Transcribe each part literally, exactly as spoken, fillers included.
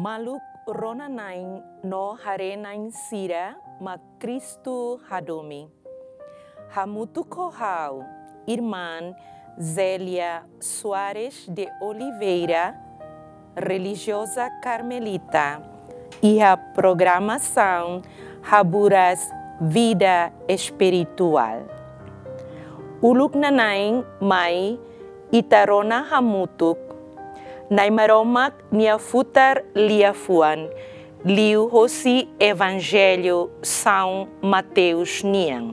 Maluk rona naing no hare naing sira ma Cristo hadomi. Hamutu kohau, irmã Zélia Soares de Oliveira, religiosa carmelita, e a programação Haburas Vida Espiritual. Uluk nanaing mai itarona hamutuk, naimaromak nia futar liafuan, liu hosi Evangelho São Mateus niang.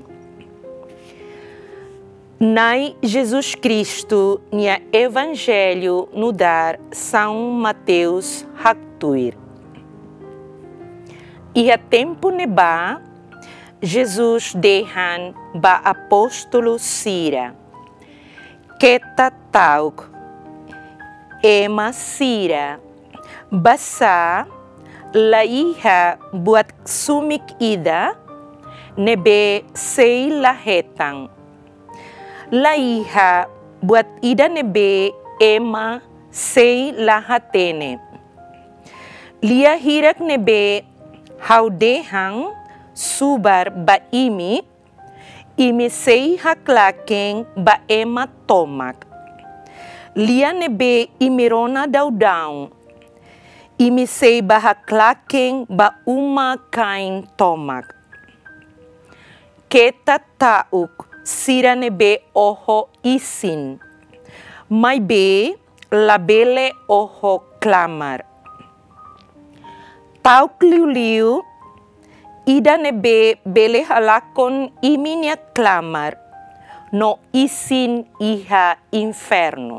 Nai Jesus Cristo nia Evangelho no dar São Mateus haktuir. E a tempo neba, Jesus dehan ba apóstolo Sira, keta tauk, ema Sira, basa laiha buat sumik ida, nebe sei lahetang. Laiha buat ida nebe ema sei lahatene. Lia hirak nebe haudehang subar ba imi, imi sei haklaken ba ema tomak. Lia nebe imirona daudau, imi sei ba haklaken ba uma kain tomak. Keta tauk sira nebe oho isin, mai be labele oho klamar. Tauk liu-liu, ida nebe bele halakon iminia klamar, no isin iha inferno.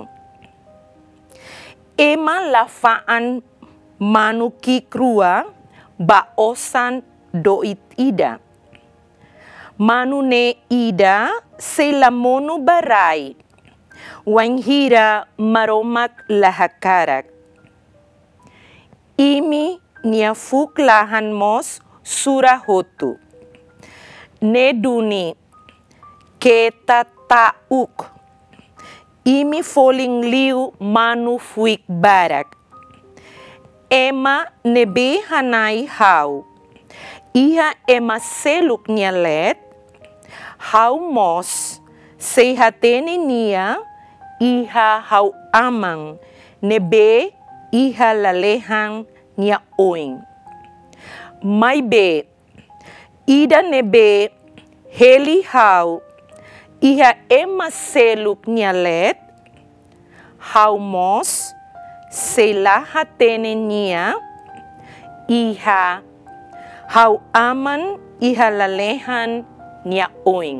Ema lafaan manuki krua ba osan doit ida. Manu ne ida se lamono barai, wanghira maromak lahakarak. Imi nia fuk lahan mos surahotu. Ne duni keta tauk. Imi foling liu manu fuik barak. Ema nebe hanai hau. Iha ema seluk nia let. Hau mos sehatene nia iha hau amang. Nebe iha lalehang nia oing. Mai be, ida nebe heli hau, iha ema seluk nia let, hau mos selahatene nia, iha hau aman iha lalehan nia oing.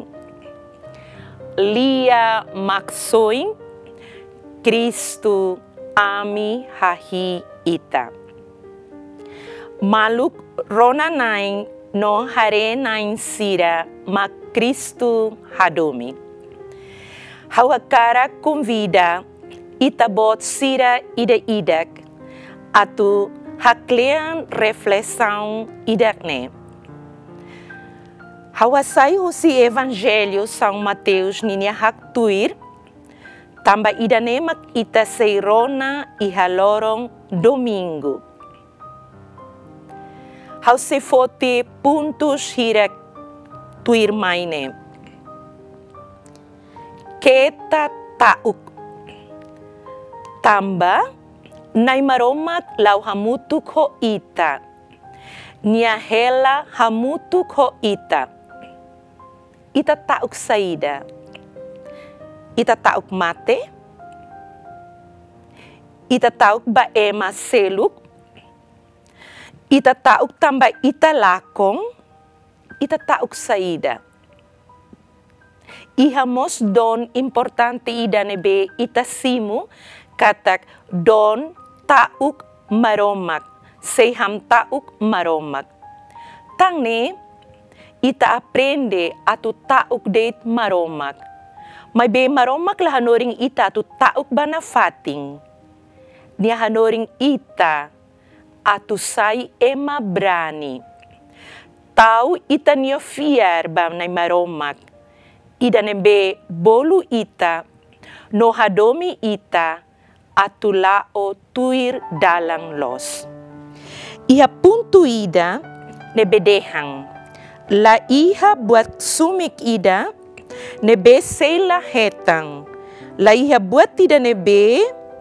Lia maksoing, Cristo ami hahi ita. Maluk rona naing no hare naing sira ma Cristo hadomi. Hawakara convida itabot sira ida idak atu haklean reflexão idakne. Hawasai hosi Evangelho São Mateus ninia haktuir, tamba idanemak ita seirona ihalorong domingo. Hau se fote puntos hirak tuir maine. Keta tauk. Tamba naimaromat lau hamutuk ho ita. Nia hela hamutuk ho ita. Ita tauk saida. Ita tauk mate. Ita tauk ba ema seluk. Ita tauk tamba ita lakong, ita tauk saida. Iha mos don importante ida nebe ita simu katak don tauk maromak, seham tauk maromak. Tangne ita aprende atu tauk date maromak. May be maromak lah hanoring ita atu tauk banafating. Nia hanoring ita atu sai ema brani. Tau ita nio fiar bam nai maromak. Ida nebe bolu ita, no hadomi ita, atu lao tuir dalang los. Iha puntu ida nebe dehang. La iha buat sumik ida nebe seila hetang. La iha buat ida nebe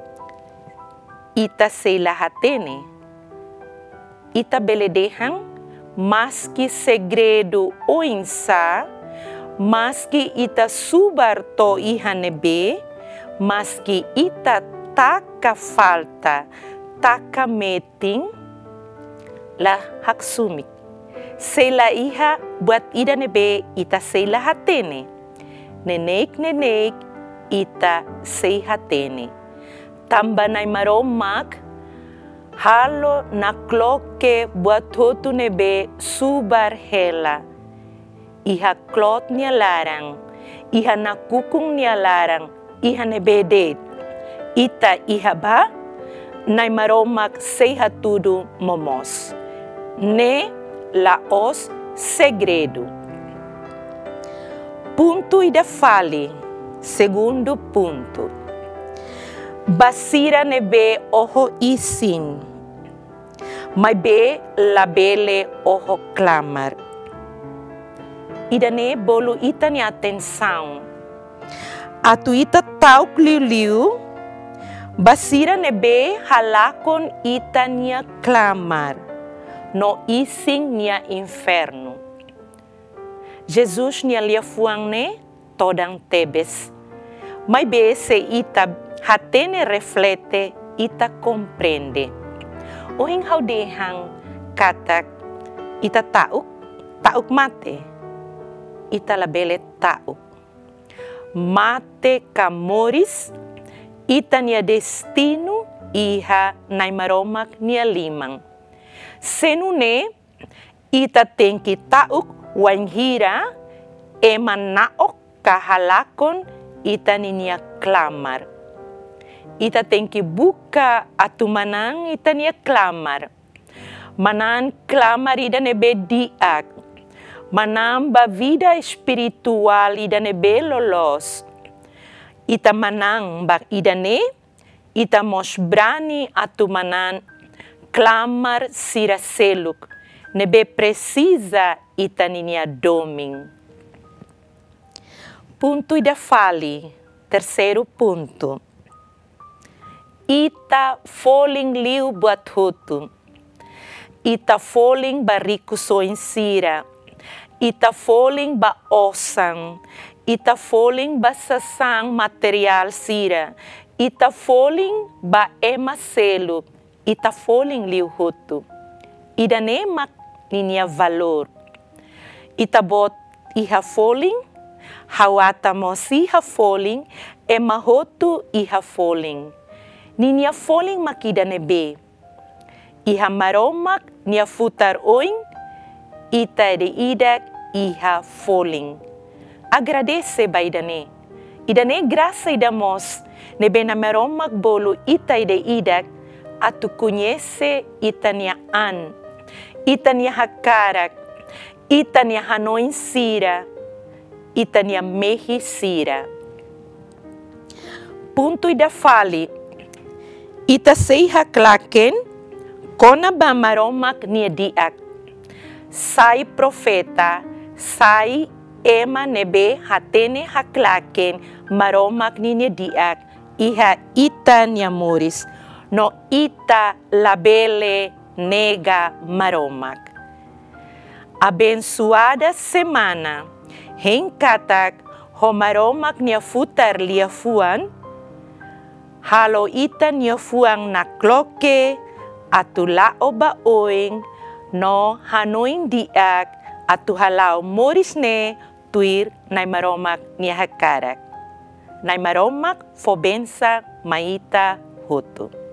ita seila hatene. Ita beledehang maski segredo o insa, maski ita subar to iha nebe, maski ita taka falta, taka meting, la haksumik. Seila iha buat ida nebe ita seila hatene. Nenek nenek ita sei hatene. Tamba nai maromak, halo na kloke buat hotu nebe subar hela. Iha klot nia larang, iha na kukung nia larang, iha nebe det. Ita iha ba, nai maromak sei hatudu momos. Ne laos segredo. Punto ida fali, segundo punto. Basira nebe oho isin, mai be labele oho clamar. Ida ne bolu ita ni atenção. Atu ita tauk liu liu, basira nebe halakon ita nia clamar, no isin nia inferno. Jesus nia lia fuang ne todang tebes, mai be se ita hatene reflete, ita compreende. O hing hau dehang katak ita tauk, tauk mate. Ita labele tauk. Mate kamoris, ita nia destino, iha nai maromak nia limang. Senune, ita tem que tauk wanghira, ema naok kahalakon, ita nia clamar. Ita tem que buka atu manang ita nia clamar. Manan clamar ida nebe diak. Manam ba vida espiritual ida nebe lolos. Ita manang ba ida ne, ita mos brani atu manan clamar sira seluk. Nebe precisa ita nia doming. Punto ida fali, terceiro ponto. Ita foling liu buat hutu. Ita foling bariku so insira. Ita foling ba osang. Ita foling ba sasang material sira. Ita foling ba ema selu. Ita foling liu hutu. Ida nemak ninia valor. Ita bot iha foling. Hawata mos iha foling. Ema hutu iha foling. Ninia foling makida nebe. Iha maromak nia futar oing. Ita de idak iha foling. Agradece ba idane. Idane graça idamos. Nebe na maromak bolo ita de idak. Atu conhece ita nia an. Ita nia hakarak. Ita nia hanoin sira. Ita nia mehi sira. Punto ida fali. Ita sei haklaken, kona ba maromak nia diak. Sai profeta, sai ema nebe hatene haklaken, maromak nia diak. Iha ita nia moris, no ita labele nega maromak. Abençoada semana, henkatak ho maromak nia futar lia fuan, halo ita nia fuang na kloke, atu lao ba oing, no hanoing diak, atu halau moris ne, tuir nai maromak nia hakarak. Nai maromak fobensa maita hutu.